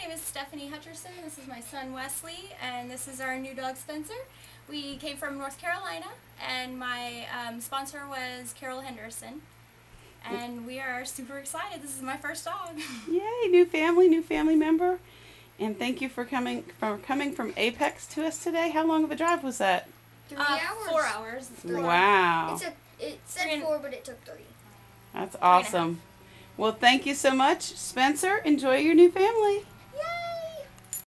name is Stephanie Hutcherson. This is my son Wesley, and this is our new dog Spencer. We came from North Carolina, and my sponsor was Carol Henderson. And we are super excited. This is my first dog. Yay, new family member. And thank you for coming from Apex to us today. How long of a drive was that? 3 hours. 4 hours. Wow. It said 4, but it took 3. That's awesome. Well, thank you so much, Spencer. Enjoy your new family.